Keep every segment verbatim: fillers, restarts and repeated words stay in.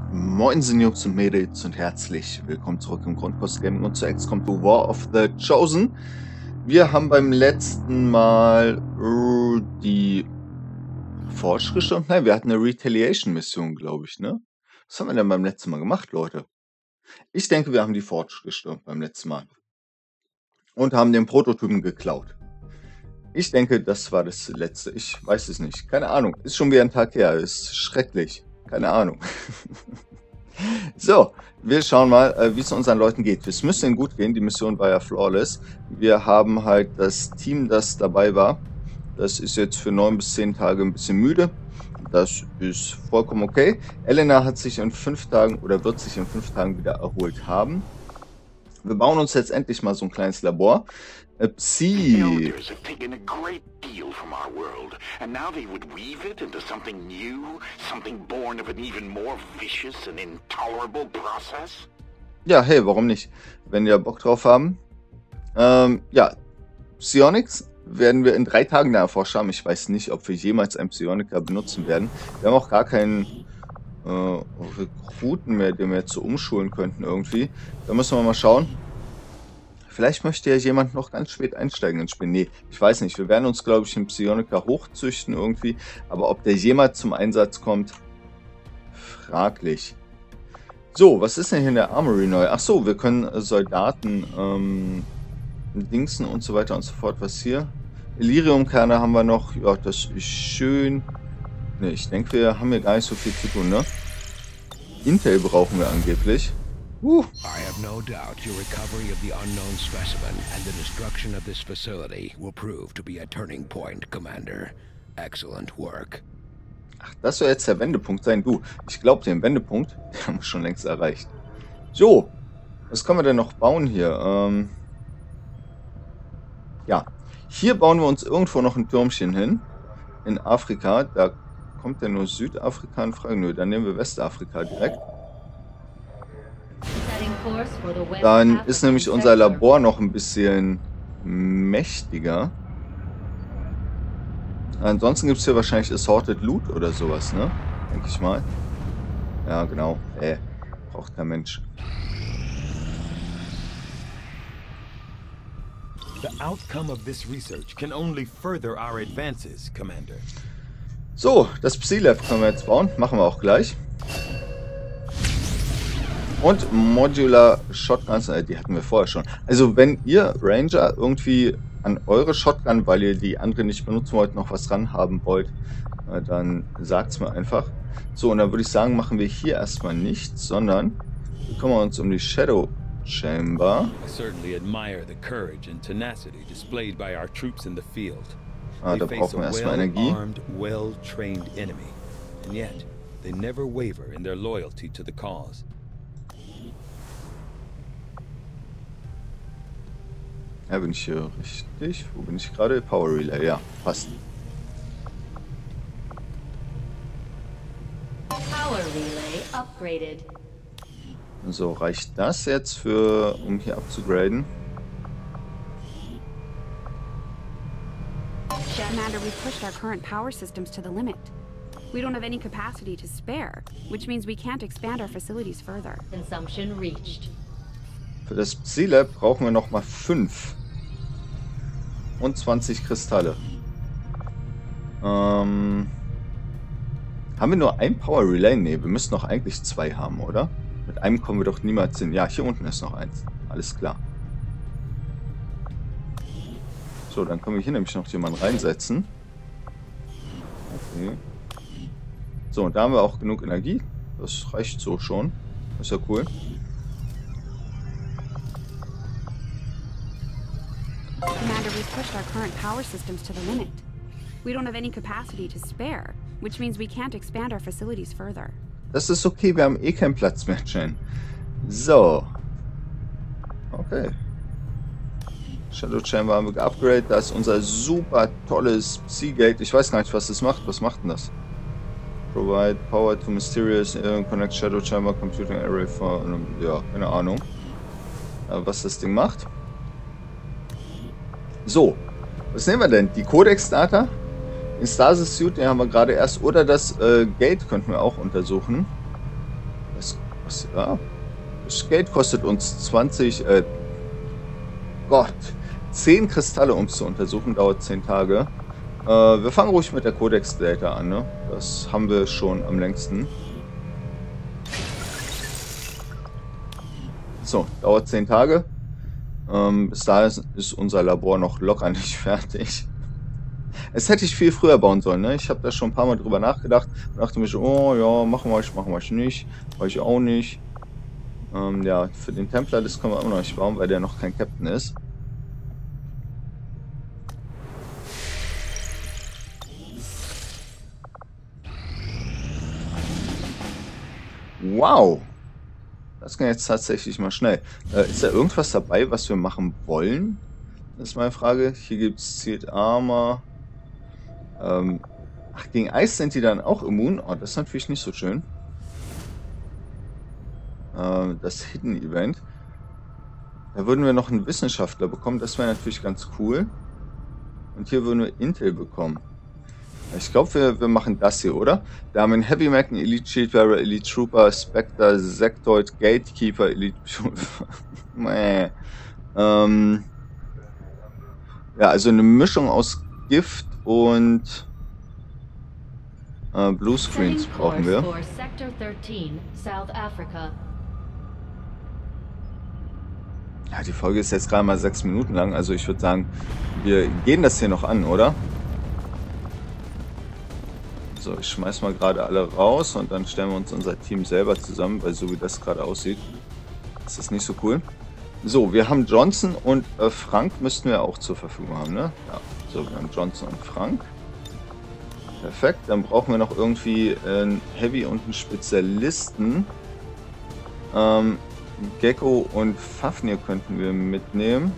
Moinsen Jungs und Mädels und herzlich willkommen zurück im Grundkurs Gaming und zu X COM zwei War of the Chosen. Wir haben beim letzten Mal uh, die Fortschritte, nein, wir hatten eine Retaliation-Mission, glaube ich, ne? Was haben wir denn beim letzten Mal gemacht, Leute? Ich denke, wir haben die Fortschritte beim letzten Mal und haben den Prototypen geklaut. Ich denke, das war das letzte. Ich weiß es nicht. Keine Ahnung. Ist schon wieder ein Tag her. Ist schrecklich. Keine Ahnung. So, wir schauen mal, äh, wie es unseren Leuten geht. Es müsste ihnen gut gehen. Die Mission war ja flawless. Wir haben halt das Team, das dabei war. Das ist jetzt für neun bis zehn Tage ein bisschen müde. Das ist vollkommen okay. Elena hat sich in fünf Tagen oder wird sich in fünf Tagen wieder erholt haben. Wir bauen uns jetzt endlich mal so ein kleines Labor. Äh, Psi. Elders have taken a great deal from our world, and now they would weave it into something new, something born of an even more vicious and intolerable process? Ja, hey, warum nicht? Wenn wir Bock drauf haben. Ähm, ja, Psionics werden wir in drei Tagen da erforscht haben. Ich weiß nicht, ob wir jemals einen Psioniker benutzen werden. Wir haben auch gar keinen äh, Rekruten mehr, den wir jetzt so umschulen könnten irgendwie. Da müssen wir mal schauen. Vielleicht möchte ja jemand noch ganz spät einsteigen ins Spiel. Nee, ich weiß nicht. Wir werden uns, glaube ich, einen Psioniker hochzüchten irgendwie. Aber ob der jemals zum Einsatz kommt, fraglich. So, was ist denn hier in der Armory neu? Ach so, wir können äh, Soldaten ähm, dingsen und so weiter und so fort. Was hier? Illyrium-Kerne haben wir noch. Ja, das ist schön. Ne, ich denke, wir haben hier gar nicht so viel zu tun, ne? Intel brauchen wir angeblich. Uh. I have no doubt your recovery of the unknown specimen and the destruction of this facility will prove to be a turning point, Commander. Excellent work. Ach, das soll jetzt der Wendepunkt sein. Du, ich glaube, den Wendepunkt, den haben wir schon längst erreicht. So, was können wir denn noch bauen hier? Ähm, ja, hier bauen wir uns irgendwo noch ein Türmchen hin. In Afrika, da kommt ja nur Südafrika in Frage. Nö, dann nehmen wir Westafrika direkt. Dann ist nämlich unser Labor noch ein bisschen mächtiger. Ansonsten gibt es hier wahrscheinlich Assorted Loot oder sowas, ne? Denke ich mal. Ja, genau. Äh, braucht kein Mensch. The outcome of this research can only further our advances, Commander. So, das Psi-Lab können wir jetzt bauen. Machen wir auch gleich. Und Modular Shotguns, äh, die hatten wir vorher schon. Also wenn ihr Ranger irgendwie an eure Shotgun, weil ihr die andere nicht benutzen wollt, noch was ran haben wollt, äh, dann sagt's mir einfach. So, und dann würde ich sagen, machen wir hier erstmal nichts, sondern wir kümmern uns um die Shadow Chamber. I certainly admire the courage and tenacity displayed by our troops in the field. Ah, da They face brauchen wir a erstmal Energie. well-armed, well-trained enemy, and yet they never waver in their loyalty to the cause. Ja, bin ich hier richtig? Wo bin ich gerade? Power Relay, ja, passt. Power Relay upgraded. So, reicht das jetzt für, um hier abzugraden? Commander, we've pushed our current power systems to the limit. We don't have any capacity to spare, which means we can't expand our facilities further. Consumption reached. Für das Psi-Lab brauchen wir nochmal fünf. Und zwanzig Kristalle. Ähm, haben wir nur ein Power Relay? Ne, wir müssen noch eigentlich zwei haben, oder? Mit einem kommen wir doch niemals hin. Ja, hier unten ist noch eins. Alles klar. So, dann können wir hier nämlich noch jemanden reinsetzen. Okay. So, und da haben wir auch genug Energie. Das reicht so schon. Ist ja cool. Commander, we've pushed our current power systems to the limit. We don't have any capacity to spare, which means we can't expand our facilities further. Das ist okay, wir haben eh keinen Platz mehr, Jen. So. Okay. Shadow Chamber haben wir geupgradet. Da ist unser super tolles Seagate. Ich weiß gar nicht, was das macht. Was macht denn das? Provide power to mysterious uh, connect Shadow Chamber computing array for... Ja, keine Ahnung. Aber was das Ding macht. So. Was nehmen wir denn? Die Codex-Data? Den Stasis Suit, den haben wir gerade erst. Oder das äh, Gate könnten wir auch untersuchen. Das Was, ja. Das Geld kostet uns zwanzig, äh, Gott, zehn Kristalle, um es zu untersuchen, dauert zehn Tage. Äh, wir fangen ruhig mit der Codex Data an, ne? Das haben wir schon am längsten. So, dauert zehn Tage. Ähm, bis dahin ist unser Labor noch locker nicht fertig. Es hätte ich viel früher bauen sollen, ne? Ich habe da schon ein paar Mal drüber nachgedacht und dachte mir so, oh ja, machen wir ich, machen wir ich nicht. Mach ich auch nicht. Ähm, ja, für den Templar, das können wir immer noch nicht bauen, weil der noch kein Captain ist. Wow! Das ging jetzt tatsächlich mal schnell. Äh, ist da irgendwas dabei, was wir machen wollen? Das ist meine Frage. Hier gibt es Sealed Armor. Ähm, ach, gegen Eis sind die dann auch immun? Oh, das ist natürlich nicht so schön. Äh, das Hidden Event. Da würden wir noch einen Wissenschaftler bekommen. Das wäre natürlich ganz cool. Und hier würden wir Intel bekommen. Ich glaube, wir, wir machen das hier, oder? Da haben wir einen Heavy Mech, einen Elite Shieldbearer, Elite Trooper, Spectre, Sectoid, Gatekeeper, Elite... Mäh. ähm... Ja, also eine Mischung aus Gift und äh, Bluescreens brauchen wir. Ja, die Folge ist jetzt gerade mal sechs Minuten lang, also ich würde sagen, wir gehen das hier noch an, oder? So, ich schmeiß mal gerade alle raus und dann stellen wir uns unser Team selber zusammen, weil so wie das gerade aussieht, ist das nicht so cool. So, wir haben Johnson und äh, Frank müssten wir auch zur Verfügung haben, ne? Ja, so, wir haben Johnson und Frank. Perfekt, dann brauchen wir noch irgendwie einen Heavy und einen Spezialisten. Ähm, Gecko und Fafnir könnten wir mitnehmen.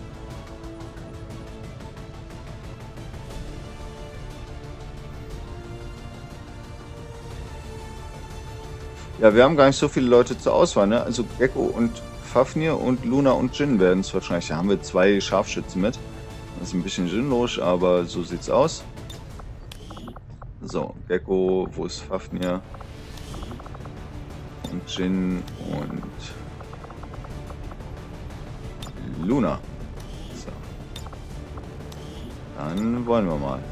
Ja, wir haben gar nicht so viele Leute zur Auswahl, ne? Also Gecko und Fafnir und Luna und Jin werden es wahrscheinlich. Da haben wir zwei Scharfschützen mit. Das ist ein bisschen sinnlos, aber so sieht's aus. So, Gecko, wo ist Fafnir? Und Jin und Luna. So. Dann wollen wir mal.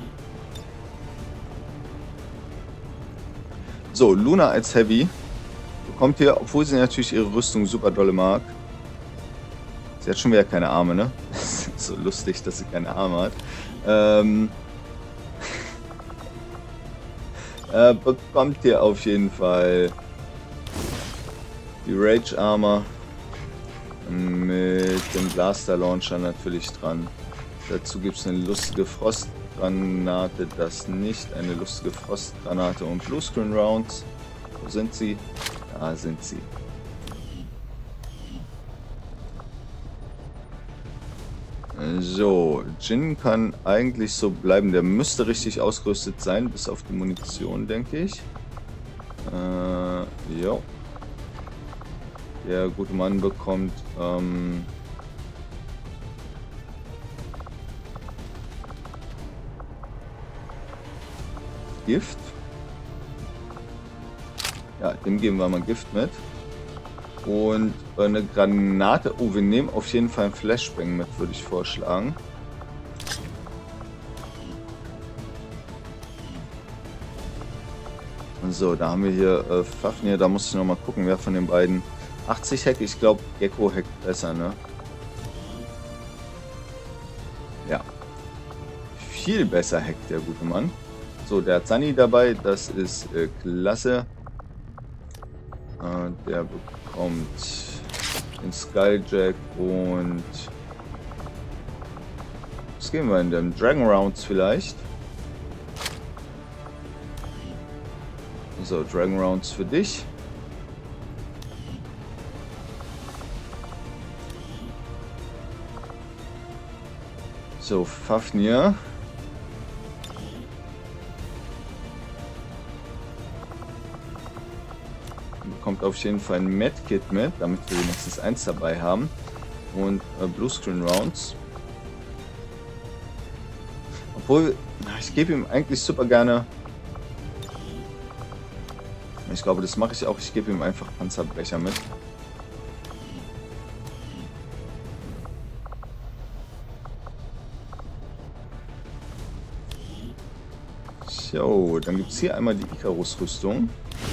So, Luna als Heavy bekommt hier, obwohl sie natürlich ihre Rüstung super dolle mag. Sie hat schon wieder keine Arme, ne? Das ist so lustig, dass sie keine Arme hat. Ähm, äh, bekommt hier auf jeden Fall die Rage Armor mit dem Blaster Launcher natürlich dran. Dazu gibt es eine lustige Frostgranate, das nicht, eine lustige Frostgranate und Bluescreen Rounds. Wo sind sie? Da sind sie. So, Jin kann eigentlich so bleiben. Der müsste richtig ausgerüstet sein, bis auf die Munition, denke ich. Äh, jo. Der gute Mann bekommt ähm, Gift. Ja, dem geben wir mal Gift mit. Und eine Granate. Oh, wir nehmen auf jeden Fall einen Flashbang mit, würde ich vorschlagen. So, da haben wir hier äh, Fafnir. Da muss ich noch mal gucken, wer von den beiden. achtzig Hack, ich glaube, Gecko hackt besser, ne? Ja. Viel besser hackt der gute Mann. So, der hat Sunny dabei. Das ist äh, klasse. Äh, der bekommt den Skulljack und was geben wir in den Dragon Rounds vielleicht? So, Dragon Rounds für dich. So, Fafnir. Bekommt auf jeden Fall ein Medkit mit, damit wir wenigstens eins dabei haben. Und äh, Bluescreen Rounds. Obwohl, ich gebe ihm eigentlich super gerne. Ich glaube, das mache ich auch. Ich gebe ihm einfach Panzerbrecher mit. So, dann gibt es hier einmal die Icarus-Rüstung.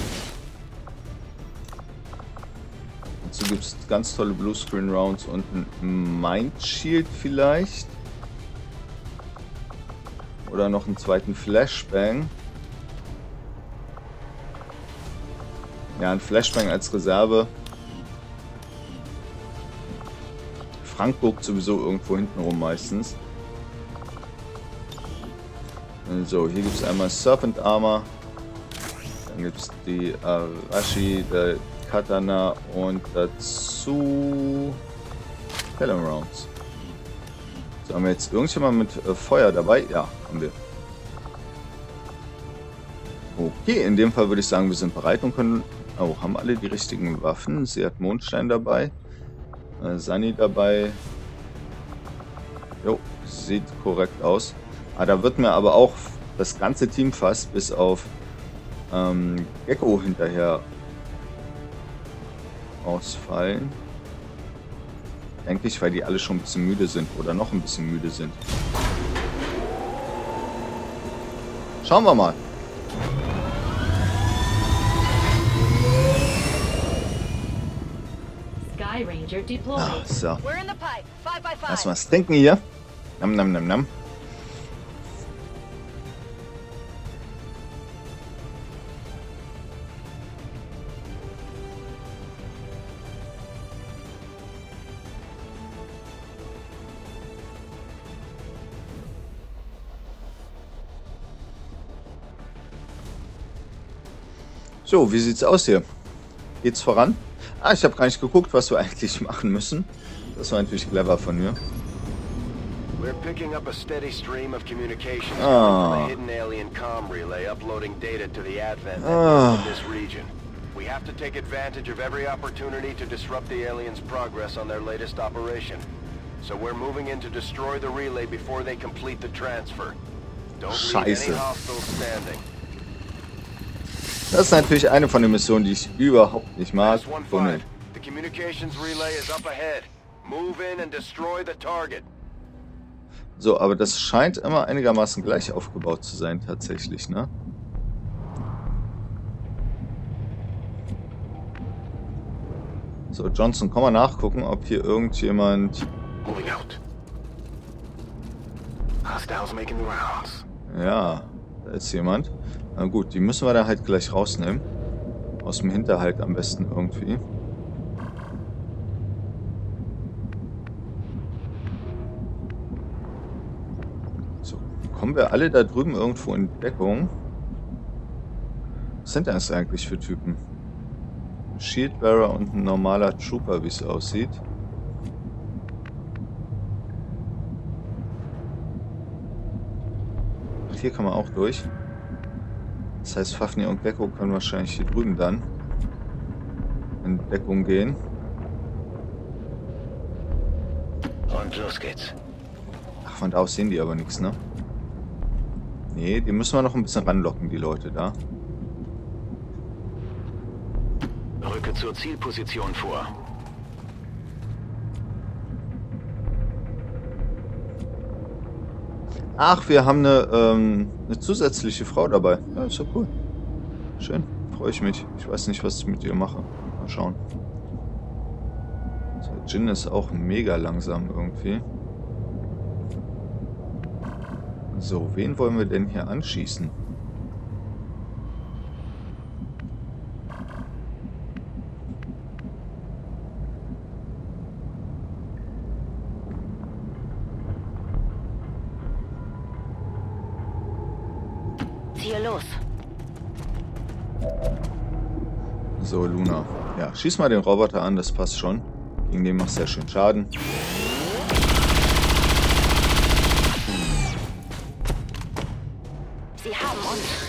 Dazu gibt es ganz tolle Bluescreen-Rounds und ein Mind-Shield vielleicht. Oder noch einen zweiten Flashbang. Ja, ein Flashbang als Reserve. Frank guckt sowieso irgendwo hinten rum meistens. So, hier gibt es einmal Serpent Armor. Dann gibt es die Arashi, der Katana und dazu Pelham Rounds. So, haben wir jetzt irgendjemand mit äh, Feuer dabei? Ja, haben wir. Okay, in dem Fall würde ich sagen, wir sind bereit und können... Oh, haben alle die richtigen Waffen. Sie hat Mondstein dabei. Äh, Sunny dabei. Jo, sieht korrekt aus. Ah, da wird mir aber auch das ganze Team fast bis auf ähm, Gecko hinterher ausfallen. Denke ich, weil die alle schon ein bisschen müde sind oder noch ein bisschen müde sind. Schauen wir mal. Sky Ranger deployed. Ah, so. We're in the pipe. Five by five. Lass mal was trinken hier. Nam, nam, nam, nam. So, wie sieht's aus hier? Geht's voran? Ah, ich habe gar nicht geguckt, was wir eigentlich machen müssen. Das war natürlich clever von mir. We're picking up a steady stream of communications Ah. from a hidden alien comm relay uploading data to the Advent Ah. in this region. We have to take advantage of every opportunity to disrupt the aliens' progress on their latest operation. So we're moving in to destroy the relay before they complete the transfer. Don't leave Scheiße. any hostiles standing. Das ist natürlich eine von den Missionen, die ich überhaupt nicht mag. Last one Tunnel. five. The communications relay is up ahead. Move in and destroy the target. So, aber das scheint immer einigermaßen gleich aufgebaut zu sein, tatsächlich, ne? So, Johnson, komm mal nachgucken, ob hier irgendjemand... Moving out. Hostiles making the rounds. Ja, da ist jemand. Na gut, die müssen wir da halt gleich rausnehmen. Aus dem Hinterhalt am besten irgendwie. So, kommen wir alle da drüben irgendwo in Deckung? Was sind das eigentlich für Typen? Ein Shieldbearer und ein normaler Trooper, wie es aussieht. Ach, hier kann man auch durch. Das heißt, Fafnir und Gecko können wahrscheinlich hier drüben dann in Deckung gehen. Und los geht's. Ach, von da aus sehen die aber nichts, ne? Nee, die müssen wir noch ein bisschen ranlocken, die Leute da. Rücke zur Zielposition vor. Ach, wir haben eine, ähm, eine zusätzliche Frau dabei. Ja, ist ja cool. Schön, freue ich mich. Ich weiß nicht, was ich mit ihr mache. Mal schauen. So, Jin ist auch mega langsam irgendwie. So, wen wollen wir denn hier anschießen? Hier los. So, Luna. Ja, schieß mal den Roboter an, das passt schon. Gegen den macht sehr schön Schaden. Sie haben uns.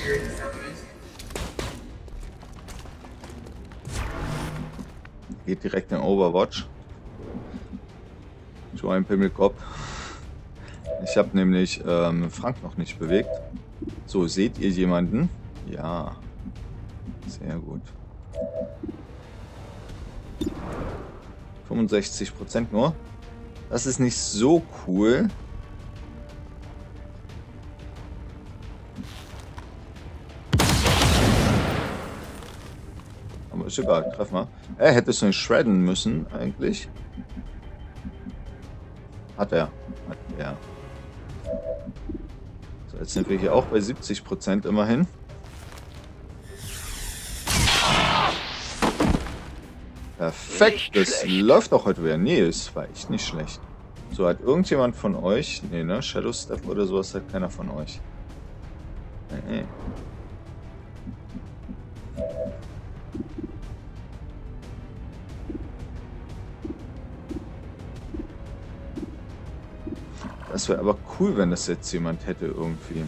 Geht direkt in Overwatch. So ein Pimmelkopf. Ich habe nämlich ähm, Frank noch nicht bewegt. So, seht ihr jemanden? Ja. Sehr gut. fünfundsechzig Prozent nur. Das ist nicht so cool. Aber ist egal, treff mal. Er hätte es nicht shredden müssen, eigentlich. Hat er. Hat er. So, jetzt sind wir hier auch bei siebzig Prozent immerhin. Perfekt, das läuft auch heute wieder. Nee, es war echt nicht schlecht. So, hat irgendjemand von euch... Nee, ne? Shadow Step oder sowas hat keiner von euch. Nee, nee. Das wäre aber cool, wenn das jetzt jemand hätte irgendwie.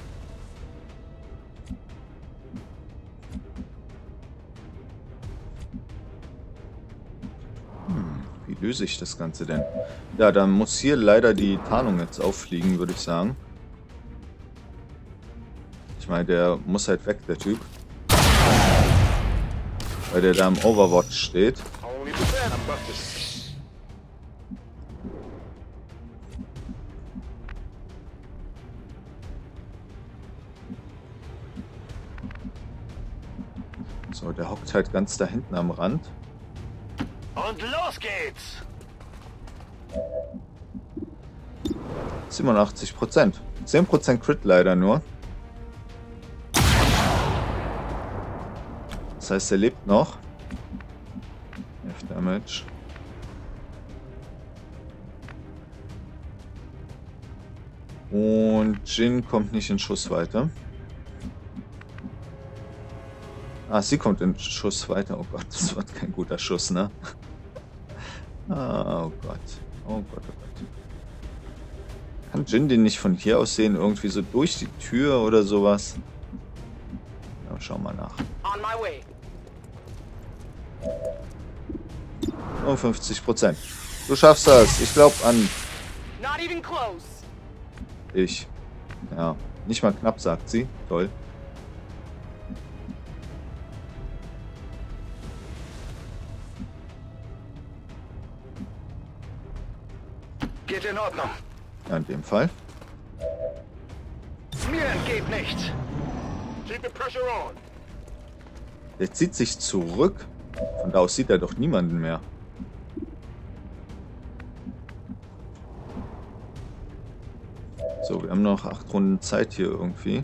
Wie löse ich das Ganze denn? Ja, dann muss hier leider die Tarnung jetzt auffliegen, würde ich sagen. Ich meine, der muss halt weg, der Typ. Weil der da im Overwatch steht. So, der hockt halt ganz da hinten am Rand. Und los geht's! siebenundachtzig Prozent. zehn Prozent Crit leider nur. Das heißt, er lebt noch. F-Damage. Und Jin kommt nicht in Schussweite. Ah, sie kommt in Schussweite. Oh Gott, das wird kein guter Schuss, ne? Ah, oh Gott. Oh Gott, oh Gott. Kann Jin den nicht von hier aus sehen? Irgendwie so durch die Tür oder sowas? Ja, schau mal nach. On my way. fünfzig Prozent. Du schaffst das. Ich glaube an Not even close. ich. Ja, nicht mal knapp, sagt sie. Toll. Geht in Ordnung. Ja, in dem Fall. Mir entgeht nichts. Keep the pressure on. Der zieht sich zurück. Von da aus sieht er doch niemanden mehr. So, wir haben noch acht Runden Zeit hier irgendwie.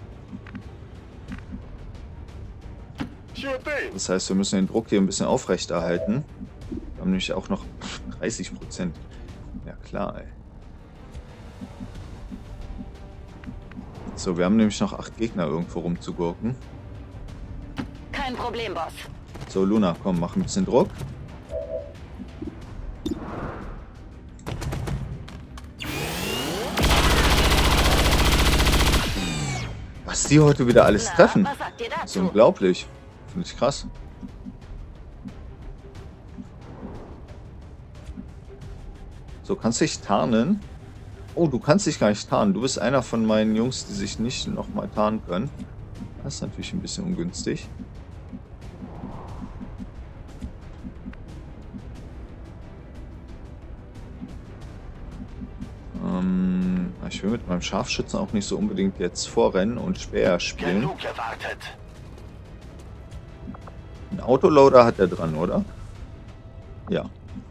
Sure thing. Das heißt, wir müssen den Druck hier ein bisschen aufrechterhalten. Wir haben nämlich auch noch dreißig Prozent. Ja klar, ey. So, wir haben nämlich noch acht Gegner irgendwo rumzugurken. Kein Problem, Boss. So, Luna, komm, mach ein bisschen Druck. Was die heute wieder alles Na, treffen. was sagt ihr Das ist dazu? unglaublich. Finde ich krass. So, kannst dich tarnen. Oh, du kannst dich gar nicht tarnen. Du bist einer von meinen Jungs, die sich nicht nochmal tarnen können. Das ist natürlich ein bisschen ungünstig. Ähm, ich will mit meinem Scharfschützen auch nicht so unbedingt jetzt vorrennen und Speer spielen. Genug gewartet. Ein Autoloader hat er dran, oder? Ja.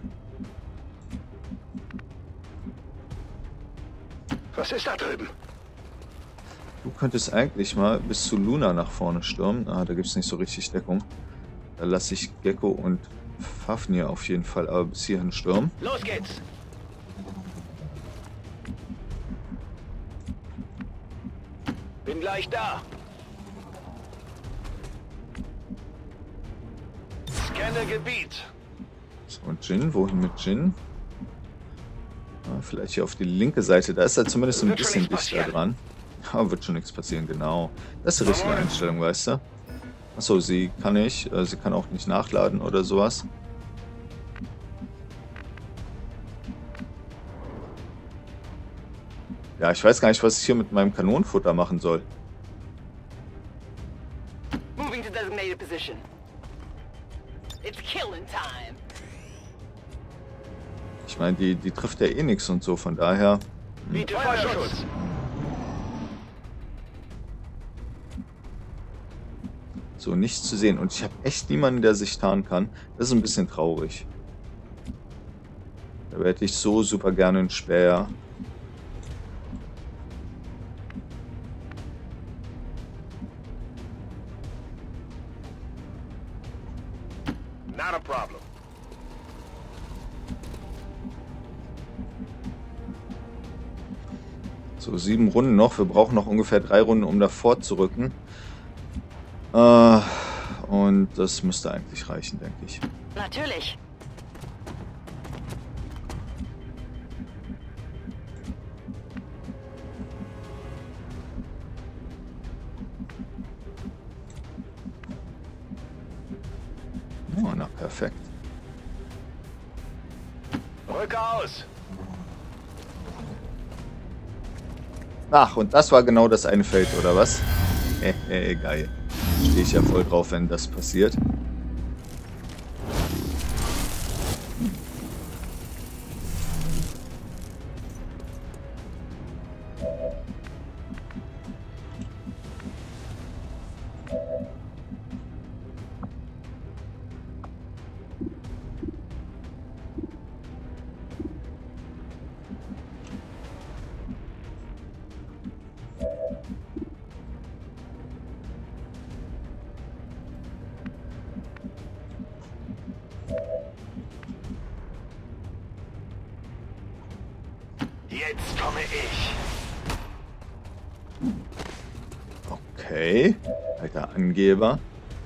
Was ist da drüben? Du könntest eigentlich mal bis zu Luna nach vorne stürmen. Ah, da gibt es nicht so richtig Deckung. Da lasse ich Gecko und Fafnir auf jeden Fall aber bis hierhin stürmen. Los geht's. Bin gleich da. Scanne Gebiet. So, und Jin, wohin mit Jin? Ah, vielleicht hier auf die linke Seite. Da ist er zumindest ein Wird schon bisschen nichts dichter passieren. dran. Ja, wird schon nichts passieren, genau. Das ist die richtige Einstellung, weißt du? Achso, sie kann nicht. Äh, sie kann auch nicht nachladen oder sowas. Ja, ich weiß gar nicht, was ich hier mit meinem Kanonenfutter machen soll. Moving to designated position. It's killing time. Ich meine, die, die trifft ja eh nichts und so, von daher... Biete Feuerschutz. So, nichts zu sehen. Und ich habe echt niemanden, der sich tarnen kann. Das ist ein bisschen traurig. Da hätte ich so super gerne einen Späher. Not a problem. So, sieben Runden noch. Wir brauchen noch ungefähr drei Runden, um davor zu rücken. Äh, und das müsste eigentlich reichen, denke ich. Natürlich. Oh, na, perfekt. Rück aus. Ach, und das war genau das eine Feld, oder was? Hehe, geil. Stehe ich ja voll drauf, wenn das passiert. Jetzt komme ich. Okay. Alter Angeber.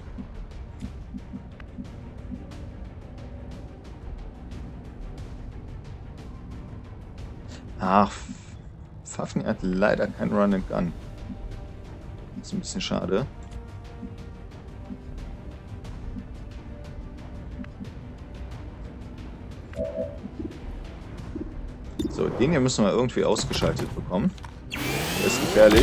Ach, Pfaffen hat leider kein Run and Gun. Das ist ein bisschen schade. So, den hier müssen wir irgendwie ausgeschaltet bekommen. Der ist gefährlich.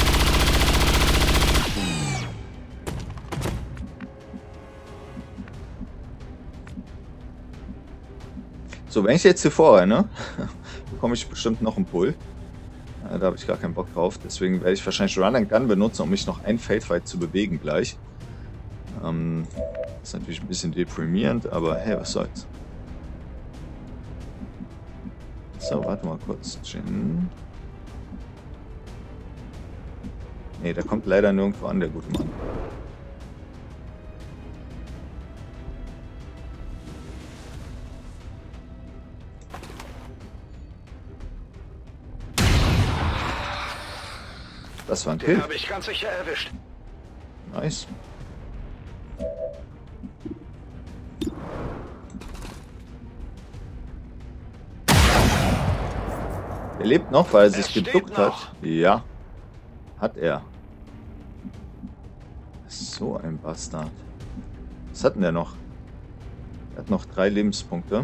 So, wenn ich jetzt hier vorrenne, bekomme ich bestimmt noch einen Pull. Ja, da habe ich gar keinen Bock drauf. Deswegen werde ich wahrscheinlich Run and Gun benutzen, um mich noch ein Feld weit zu bewegen gleich. Ähm, ist natürlich ein bisschen deprimierend, aber hey, was soll's. So, warte mal kurz. Jin. Ne, der kommt leider nirgendwo an, der gute Mann. Das war ein Kill. Den habe ich ganz sicher erwischt. Nice. Er lebt noch, weil er sich geduckt hat. Ja. Hat er. So ein Bastard. Was hat denn der noch? Er hat noch drei Lebenspunkte.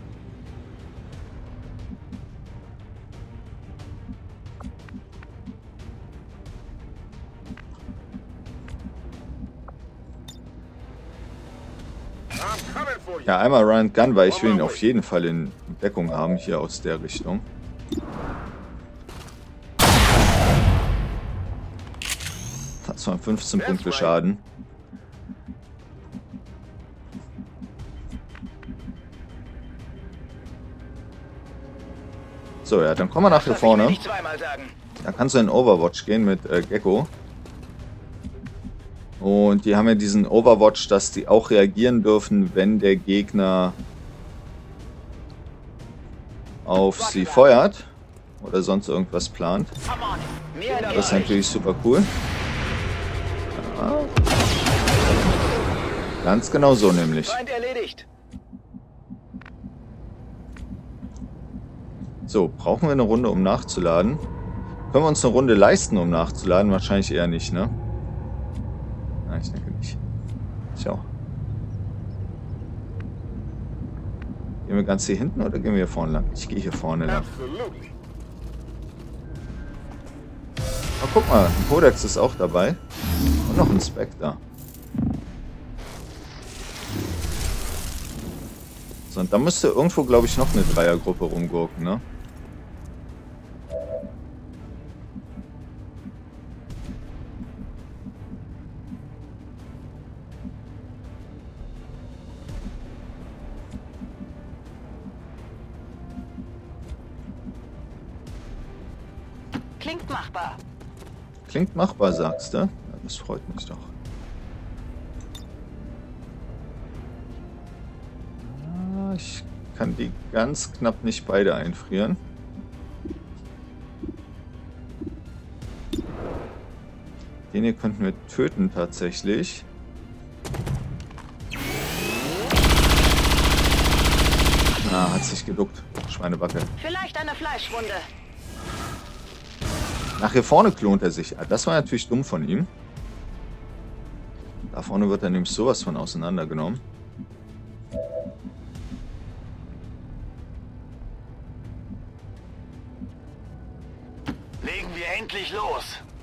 Ja, einmal Run and Gun, weil ich will ihn auf jeden Fall in Deckung haben, hier aus der Richtung. Das waren fünfzehn Punkte Schaden. So, ja, dann kommen wir nach hier vorne. Da kannst du in Overwatch gehen mit äh, Gecko. Und die haben ja diesen Overwatch, dass die auch reagieren dürfen, wenn der Gegner auf sie feuert oder sonst irgendwas plant. Das ist natürlich super cool. Ja. Ganz genau so nämlich. So, brauchen wir eine Runde, um nachzuladen? Können wir uns eine Runde leisten, um nachzuladen? Wahrscheinlich eher nicht, ne? Nein, ich denke nicht. Schau. Gehen wir ganz hier hinten oder gehen wir hier vorne lang? Ich gehe hier vorne lang. Oh, guck mal, ein Codex ist auch dabei. Und noch ein Spectre. So, und da müsste irgendwo, glaube ich, noch eine Dreiergruppe rumgurken, ne? Klingt machbar. Klingt machbar, sagst du? Ja, das freut mich doch. Ah, ich kann die ganz knapp nicht beide einfrieren. Den hier könnten wir töten tatsächlich. Ah, hat sich geduckt. Schweinebacke. Vielleicht eine Fleischwunde. Nach hier vorne klont er sich. Das war natürlich dumm von ihm. Da vorne wird er nämlich sowas von auseinandergenommen. Legen wir endlich los.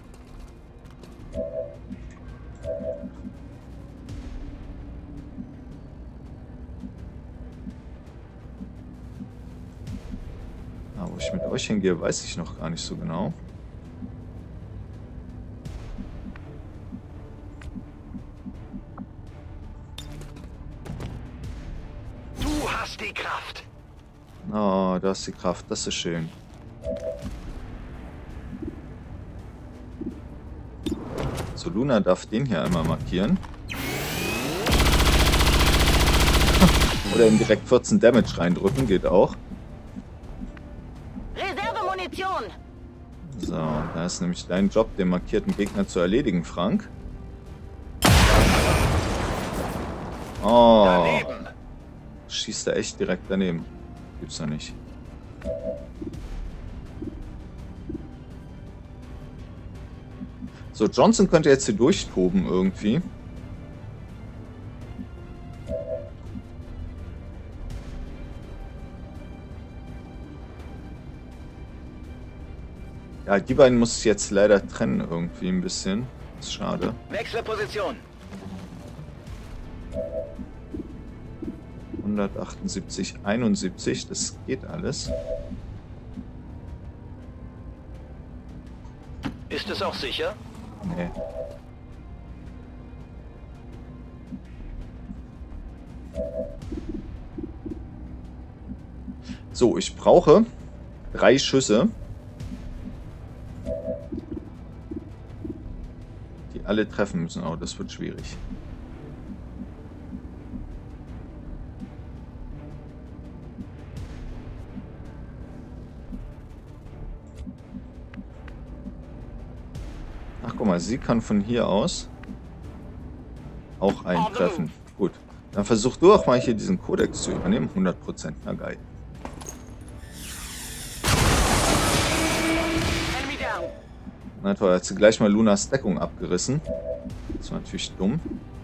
Ah, wo ich mit euch hingehe, weiß ich noch gar nicht so genau. Die Kraft. Oh, da ist die Kraft. Das ist schön. So, Luna darf den hier einmal markieren. Oder ihm direkt vierzehn Damage reindrücken. Geht auch. Reservemunition. So, da ist nämlich dein Job, den markierten Gegner zu erledigen, Frank. Oh. Daneben. Schießt er echt direkt daneben. Gibt's doch nicht. So, Johnson könnte jetzt hier durchtoben irgendwie. Ja, die beiden muss ich jetzt leider trennen irgendwie ein bisschen. Das ist schade. Wechsle Position. hundertachtundsiebzig, einundsiebzig, das geht alles. Ist es auch sicher? Nee. So, ich brauche drei Schüsse, die alle treffen müssen. Oh, das wird schwierig. Ach, guck mal, sie kann von hier aus auch einen treffen. Gut, dann versuch du auch mal hier diesen Kodex zu übernehmen. hundert Prozent, na geil. Na toll, hat sie gleich mal Lunas Deckung abgerissen. Das war natürlich dumm.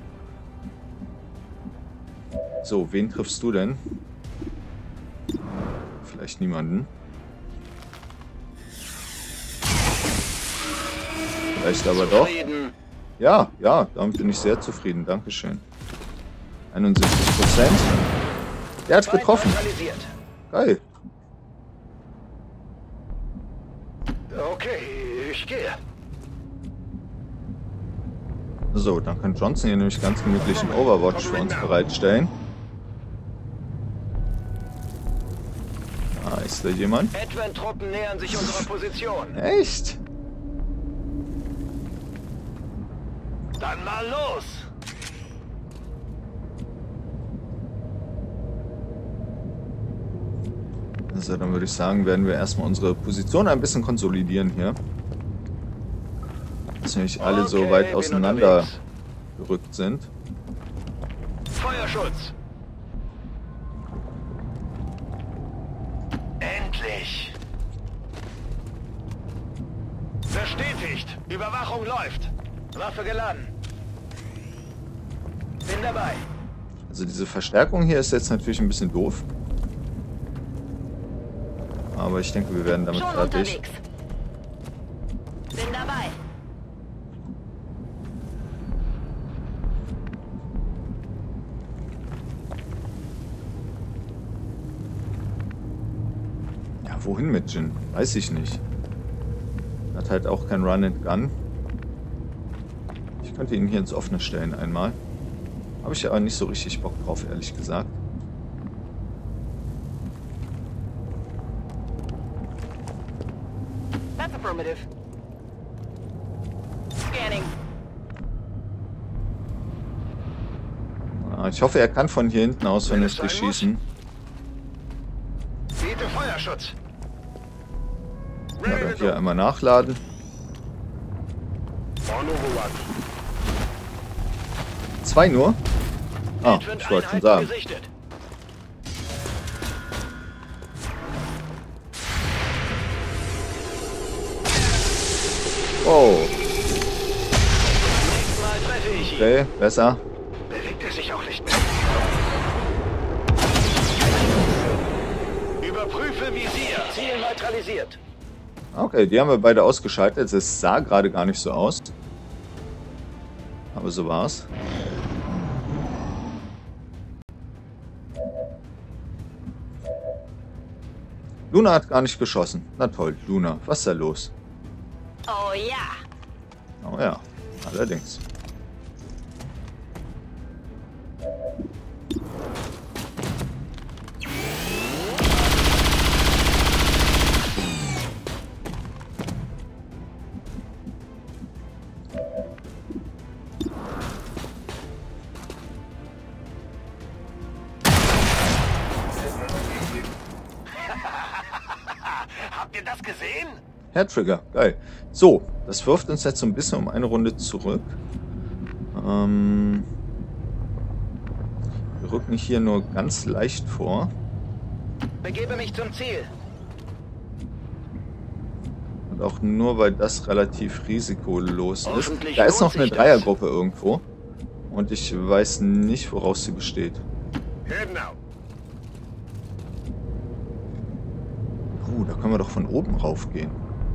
So, wen triffst du denn? Vielleicht niemanden. Vielleicht aber doch. Ja, ja, damit bin ich sehr zufrieden. Dankeschön. einundsiebzig Prozent. Der hat getroffen. Geil. Okay, ich gehe. So, dann kann Johnson hier nämlich ganz gemütlich einen Overwatch für uns bereitstellen. Ah, ist da jemand? Advent-Truppen nähern sich unserer Position. Echt? Dann mal los! Also, dann würde ich sagen, werden wir erstmal unsere Position ein bisschen konsolidieren hier. Dass nämlich alle Okay, so weit bin auseinander unterwegs. gerückt sind. Feuerschutz! Endlich! Bestätigt! Überwachung läuft! Waffe geladen! Bin dabei! Also diese Verstärkung hier ist jetzt natürlich ein bisschen doof. Aber ich denke, wir werden damit Schon fertig. unterwegs. Bin dabei. wohin mit Jin? Weiß ich nicht. Hat halt auch kein Run and Gun. Ich könnte ihn hier ins Offene stellen einmal. Habe ich aber nicht so richtig Bock drauf, ehrlich gesagt. That's affirmative. Scanning. Ich hoffe, er kann von hier hinten aus vernünftig schießen. Biete Feuerschutz. Ja, dann hier einmal nachladen. Zwei nur? Ah, ich wollte schon sagen. Oh. Okay, besser. Bewegt er sich auch nicht mehr. Überprüfe Visier. Ziel neutralisiert. Okay, die haben wir beide ausgeschaltet. Es sah gerade gar nicht so aus. Aber so war's. Luna hat gar nicht geschossen. Na toll, Luna, was ist da los? Oh ja. Oh ja, allerdings. Habt ihr das gesehen? Hairtrigger, geil. So, das wirft uns jetzt so ein bisschen um eine Runde zurück. Ähm, wir rücken hier nur ganz leicht vor. Begebe mich zum Ziel. Und auch nur, weil das relativ risikolos ist. Hoffentlich Da ist noch lohnt eine sich das. Dreiergruppe irgendwo. Und ich weiß nicht, woraus sie besteht. Heading out. Uh, da können wir doch von oben raufgehen.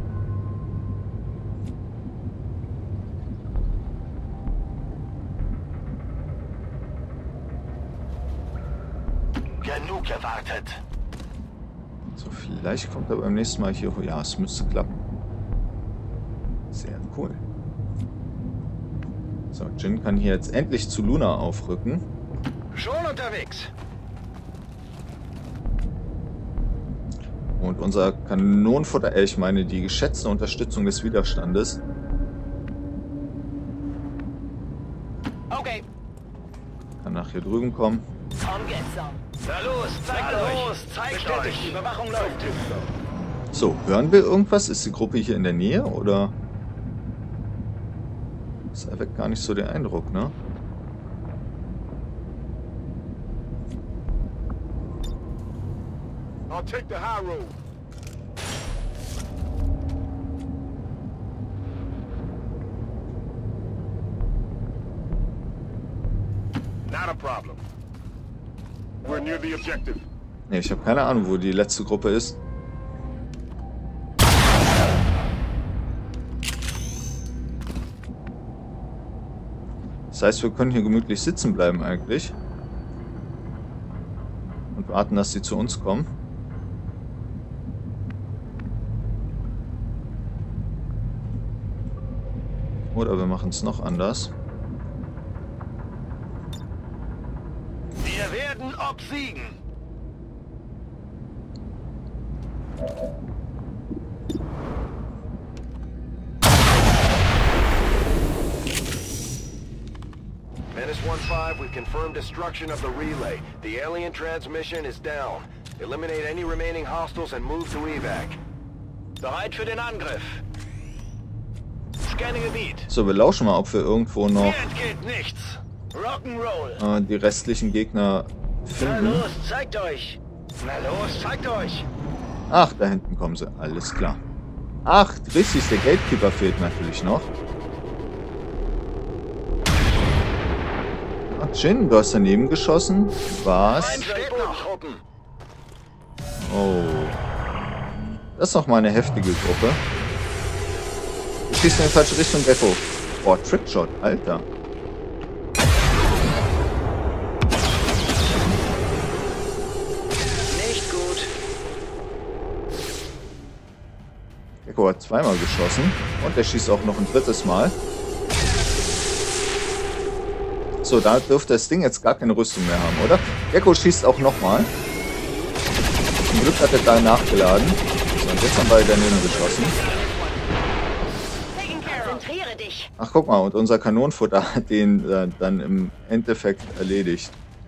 Genug gewartet. So, vielleicht kommt er beim nächsten Mal hier hoch. Ja, es müsste klappen. Sehr cool. So, Jin kann hier jetzt endlich zu Luna aufrücken. Schon unterwegs. Und unser Kanonenfutter, äh, ich meine die geschätzte Unterstützung des Widerstandes, Okay. kann nach hier drüben kommen. Komm, get some. Na los, zeigt Na euch. los, zeigt Bestätigt, euch. die Überwachung läuft. So, hören wir irgendwas? Ist die Gruppe hier in der Nähe oder? Das erweckt gar nicht so den Eindruck, ne? I'll take the high road. Not a problem. We're near the objective. Ne, ich habe keine Ahnung, wo die letzte Gruppe ist. Das heißt, wir können hier gemütlich sitzen bleiben eigentlich. Und warten, dass sie zu uns kommen. Oder wir machen es noch anders. Wir werden obsiegen. Menace one five, we've confirmed destruction of the relay. The alien transmission is down. Eliminate any remaining hostiles and move to evac. Bereit für den Angriff. Scanning Gebiet. So, wir lauschen mal, ob wir irgendwo noch Mir entgeht nichts. Rock'n'Roll. äh, die restlichen Gegner Na finden. los, zeigt euch. Na los, zeigt euch. Ach, da hinten kommen sie. Alles klar. Ach, richtig, der Gatekeeper fehlt natürlich noch. Ach, Jin, du hast daneben geschossen. Was? Truppen. Oh. Das ist doch mal eine heftige Gruppe. Du schießt in die falsche Richtung, Gecko. Oh, Trickshot, Alter. Nicht gut. Gecko hat zweimal geschossen. Und er schießt auch noch ein drittes Mal. So, da dürfte das Ding jetzt gar keine Rüstung mehr haben, oder? Gecko schießt auch nochmal. Zum Glück hat er da nachgeladen. So, und jetzt haben beide daneben geschossen. Konzentriere dich. Ach, guck mal, und unser Kanonenfutter hat den äh, dann im Endeffekt erledigt.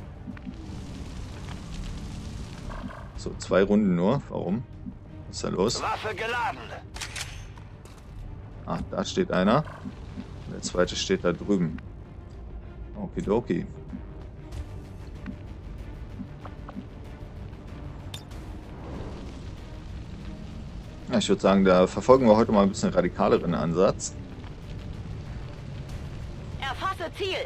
So, zwei Runden nur. Warum? Was ist da los? Waffe geladen. Ah, da steht einer. Der zweite steht da drüben. Okidoki. Ja, ich würde sagen, da verfolgen wir heute mal ein bisschen radikaleren Ansatz. Erfasse Ziel.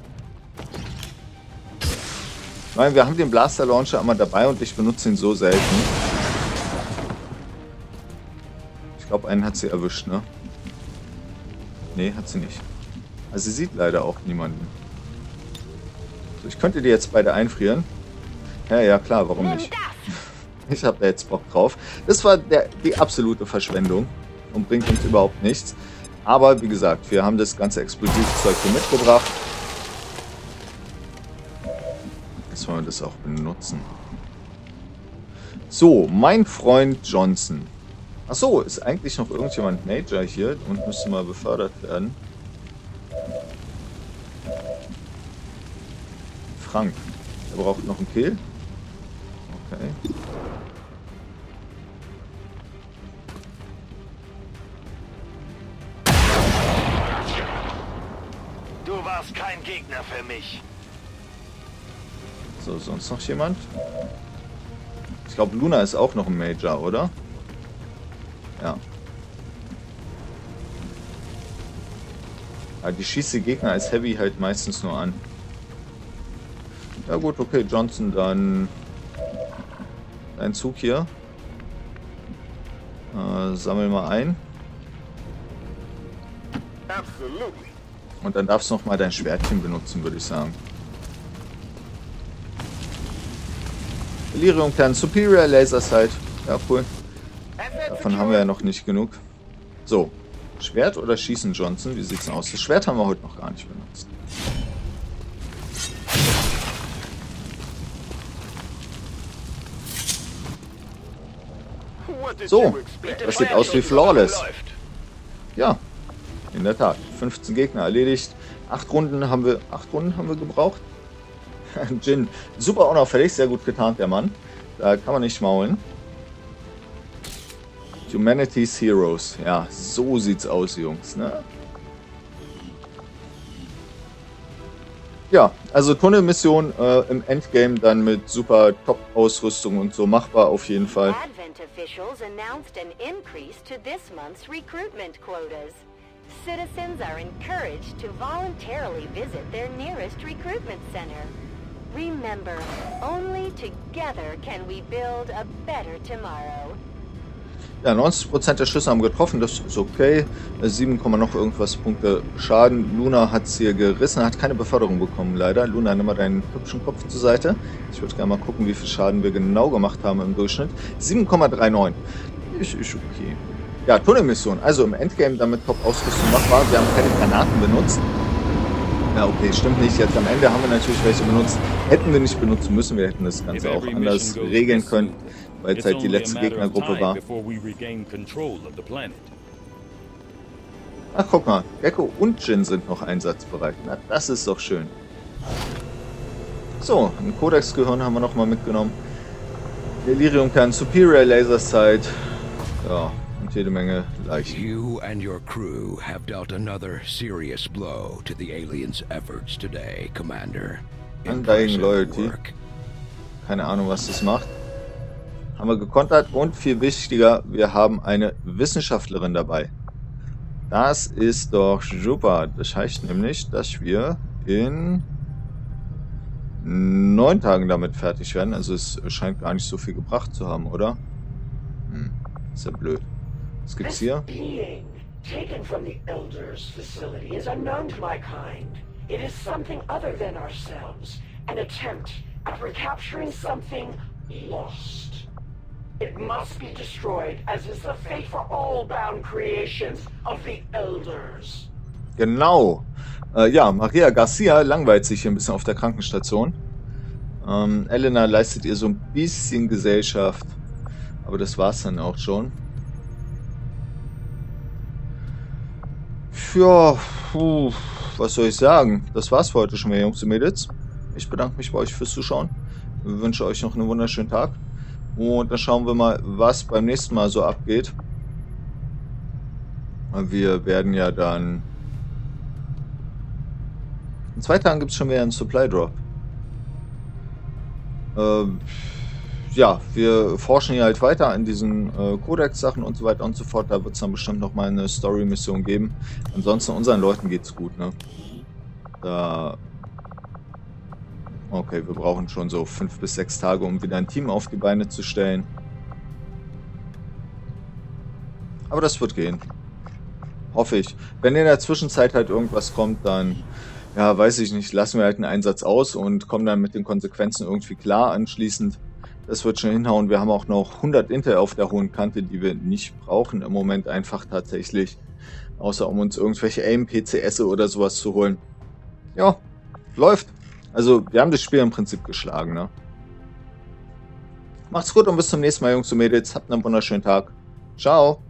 Ich meine, wir haben den Blaster Launcher immer dabei und ich benutze ihn so selten. Ich glaube, einen hat sie erwischt, ne? Nee, hat sie nicht. Also sie sieht leider auch niemanden. So, ich könnte die jetzt beide einfrieren. Ja, ja, klar, warum nicht? Ich habe da jetzt Bock drauf. Das war der, die absolute Verschwendung und bringt uns überhaupt nichts. Aber wie gesagt, wir haben das ganze Explosivzeug hier mitgebracht. Jetzt wollen wir das auch benutzen. So, mein Freund Johnson. Achso, ist eigentlich noch irgendjemand Major hier und müsste mal befördert werden. Frank. Er braucht noch einen Kill. Okay. Du warst kein Gegner für mich. So, sonst noch jemand? Ich glaube, Luna ist auch noch ein Major, oder? Ja. Aber die schießt die Gegner als Heavy halt meistens nur an. Ja gut, okay, Johnson, dann dein Zug hier. Äh, sammel mal ein. Und dann darfst du noch mal dein Schwertchen benutzen, würde ich sagen. Delirium Kern, Superior Laser Sight. Ja, cool. Davon haben wir ja noch nicht genug. So, Schwert oder Schießen, Johnson? Wie sieht's denn aus? Das Schwert haben wir heute noch gar nicht benutzt. So, das sieht aus wie Flawless. Ja, in der Tat. fünfzehn Gegner erledigt. Acht Runden haben wir, acht Runden haben wir gebraucht. Jin, super unauffällig, sehr gut getarnt, der Mann. Da kann man nicht maulen. Humanity's Heroes. Ja, so sieht's aus, Jungs, ne? Ja, also Tunnelmission äh, im Endgame dann mit super Top-Ausrüstung und so machbar auf jeden Fall. Advent officials announced an increase to this month's recruitment quotas. Citizens are encouraged to voluntarily visit their nearest recruitment center. Remember, only together can we build a better tomorrow. Ja, neunzig Prozent der Schüsse haben getroffen, das ist okay. sieben, noch irgendwas Punkte Schaden. Luna hat es hier gerissen, hat keine Beförderung bekommen, leider. Luna, nimm mal deinen hübschen Kopf zur Seite. Ich würde gerne mal gucken, wie viel Schaden wir genau gemacht haben im Durchschnitt. sieben Komma neununddreißig. Ist, ist okay. Ja, Tunnelmission. Also im Endgame damit Top-Ausrüstung machbar. Wir haben keine Granaten benutzt. Ja, okay, stimmt nicht. Jetzt am Ende haben wir natürlich welche benutzt. Hätten wir nicht benutzen müssen. Wir hätten das Ganze auch anders regeln können, weil es halt die letzte Gegnergruppe war. Ach, guck mal. Gecko und Jin sind noch einsatzbereit. Na, das ist doch schön. So, ein Codex-Gehirn haben wir nochmal mitgenommen. Delirium Kern, Superior Laser Sight. Ja, und jede Menge Leichen. You and your crew have dealt another serious blow to the aliens' efforts today, Commander. Undying Loyalty. Keine Ahnung, was das macht. Haben wir gekontert und viel wichtiger, wir haben eine Wissenschaftlerin dabei. Das ist doch super. Das heißt nämlich, dass wir in neun Tagen damit fertig werden. Also es scheint gar nicht so viel gebracht zu haben, oder? Hm, ist ja blöd. Was gibt's hier? Being taken from the Elders facility is unknown to my kind. It is something other than ourselves. An attempt at recapturing something lost. It must be destroyed, as is the fate for all bound creations of the Elders. Genau. Äh, ja, Maria Garcia langweilt sich hier ein bisschen auf der Krankenstation. Ähm, Elena leistet ihr so ein bisschen Gesellschaft. Aber das war's dann auch schon. Ja, puh, was soll ich sagen? Das war's für heute schon wieder, Jungs und Mädels. Ich bedanke mich bei euch fürs Zuschauen. Ich wünsche euch noch einen wunderschönen Tag. Und dann schauen wir mal, was beim nächsten Mal so abgeht. Wir werden ja dann... In zwei Tagen gibt es schon wieder einen Supply Drop. Ähm, ja, wir forschen hier halt weiter an diesen äh, Codex-Sachen und so weiter und so fort. Da wird es dann bestimmt noch mal eine Story-Mission geben. Ansonsten unseren Leuten geht's gut, ne? Da... Okay, wir brauchen schon so fünf bis sechs Tage, um wieder ein Team auf die Beine zu stellen. Aber das wird gehen. Hoffe ich. Wenn in der Zwischenzeit halt irgendwas kommt, dann, ja, weiß ich nicht, lassen wir halt einen Einsatz aus und kommen dann mit den Konsequenzen irgendwie klar anschließend. Das wird schon hinhauen. Wir haben auch noch hundert Intel auf der hohen Kante, die wir nicht brauchen im Moment einfach tatsächlich. Außer um uns irgendwelche A I M-P C S oder sowas zu holen. Ja, läuft. Also, wir haben das Spiel im Prinzip geschlagen, ne? Macht's gut und bis zum nächsten Mal, Jungs und Mädels. Habt einen wunderschönen Tag. Ciao.